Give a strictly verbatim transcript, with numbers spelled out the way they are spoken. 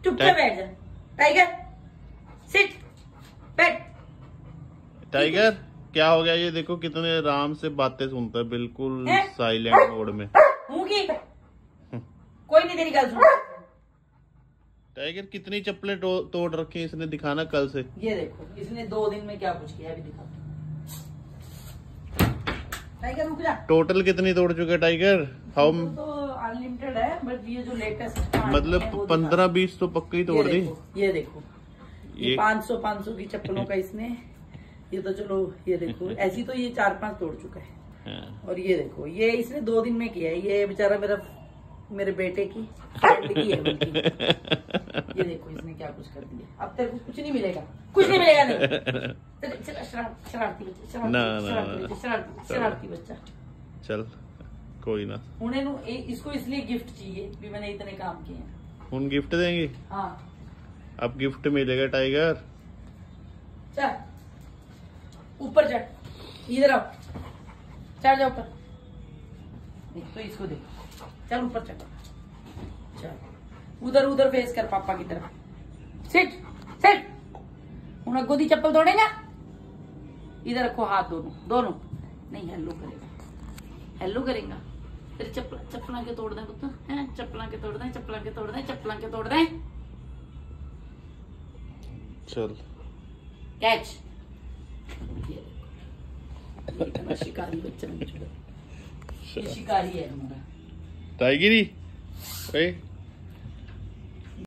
चुपचाप बैठ जा टाइगर, सिट बैठ। टाइगर क्या हो गया? ये देखो कितने आराम से बातें सुनता है, बिल्कुल साइलेंट मोड में। मुंह की कोई नहीं तेरी गल सुन। टाइगर कितनी चप्पलें तोड़ रखी है इसने, दिखाना कल से। ये देखो इसने दो दिन में क्या कुछ किया अभी दिखा। टाइगर रुक जा। टोटल कितनी तोड़ चुके टाइगर? हाउ तो अनलिमिटेड है, बट ये जो लेटेस्ट मतलब पंद्रह बीस तो पक्का ही तोड़ दी। ये देखो ये पाँच सौ पाँच सौ की चप्पलों का इसने, ये तो चलो ये देखो ऐसी तो ये चार पांच तोड़ चुका है। और ये देखो ये इसने दो दिन में किया है। ये बेचारा मेरा मेरे बेटे की फ्रेंड की है बल्कि। ये देखो इसने क्या कुछ कर दिया। अब तेरे को कुछ नहीं मिलेगा, कुछ नहीं मिलेगा नहीं। शरारती बच्चा, शरारती शरारती शरारती बच्चा। चल कोई ना, उन्हें इसको इसलिए गिफ्ट चाहिए भी मैंने इतने काम किए हैं। उन गिफ्ट देंगे। हाँ अब गिफ्ट मिलेगा टाइगर। चल ऊपर चढ़, इधर आओ, चढ़ जाओ ऊपर। नहीं तो इसको दे, चल ऊपर चढ़, चल उधर उधर फेस कर पापा की तरफ। Sit sit. उन्हें गोदी चप्पल तोड़ेगा, इधर रखो हाथ दोनों दोनों। नहीं हेलो करेगा, हेलो करेगा। फिर चप्पल चप्पला के तोड़ दें पुत्र, हैं चप्पला के तोड़ दें, चप्पला के तोड़ दें, चप्पला के तोड़ दें। चल कैच। ये इतना शिकारी बच्चा नहीं छोड़ा, ये शिकारी है हमारा टाइगरी।